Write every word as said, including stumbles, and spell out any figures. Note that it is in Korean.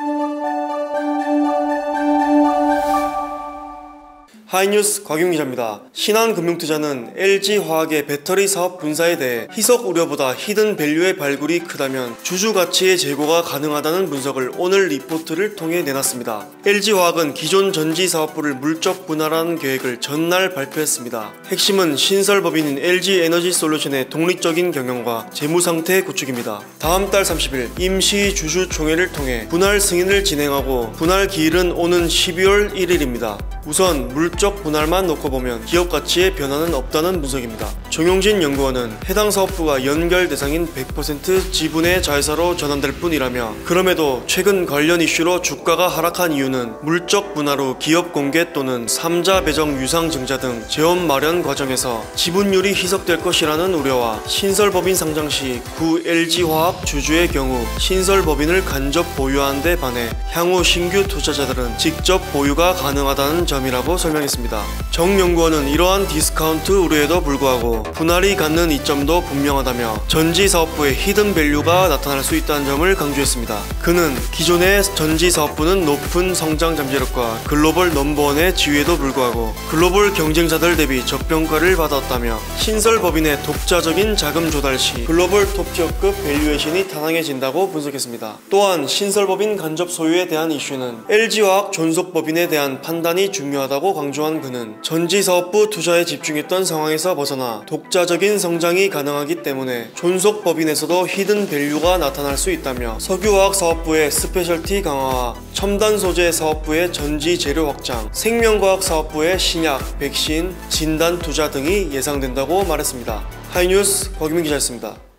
하이뉴스 곽윤 기자입니다. 신한금융투자는 엘지화학의 배터리 사업 분사에 대해 희석 우려보다 히든 밸류의 발굴이 크다면 주주 가치의 재고가 가능하다는 분석을 오늘 리포트를 통해 내놨습니다. 엘지화학은 기존 전지 사업부를 물적 분할하는 계획을 전날 발표했습니다. 핵심은 신설법인인 엘지에너지솔루션의 독립적인 경영과 재무상태 구축입니다. 다음 달 삼십일 임시 주주총회를 통해 분할 승인을 진행하고 분할 기일은 오는 십이월 일일입니다. 우선 물적 분할만 놓고 보면 기업 가치에 변화는 없다는 분석입니다. 정용진 연구원은 해당 사업부가 연결 대상인 백 퍼센트 지분의 자회사로 전환될 뿐이라며, 그럼에도 최근 관련 이슈로 주가가 하락한 이유는 물적 분할 후 기업 공개 또는 삼자 배정 유상 증자 등 재원 마련 과정에서 지분율이 희석될 것이라는 우려와 신설법인 상장 시 구 엘지화학 주주의 경우 신설법인을 간접 보유하는 데 반해 향후 신규 투자자들은 직접 보유가 가능하다는 점이라고 설명했습니다. 정 연구원은 이러한 디스카운트 우려에도 불구하고 분할이 갖는 이점도 분명하다며 전지 사업부의 히든 밸류가 나타날 수 있다는 점을 강조했습니다. 그는 기존의 전지 사업부는 높은 성장 잠재력과 글로벌 넘버원의 지위에도 불구하고 글로벌 경쟁자들 대비 저평가를 받았다며, 신설법인의 독자적인 자금 조달 시 글로벌 톱티어급 밸류에이션이 타당해진다고 분석했습니다. 또한 신설법인 간접 소유에 대한 이슈는 엘지화학 존속법인에 대한 판단이 중요하다고 강조한 그는 전지 사업부 투자에 집중했던 상황에서 벗어나 독자적인 성장이 가능하기 때문에 존속법인에서도 히든 밸류가 나타날 수 있다며, 석유화학 사업부의 스페셜티 강화와 첨단 소재 사업부의 전지 재료 확장, 생명과학 사업부의 신약, 백신, 진단 투자 등이 예상된다고 말했습니다. 하이뉴스 곽유민 기자였습니다.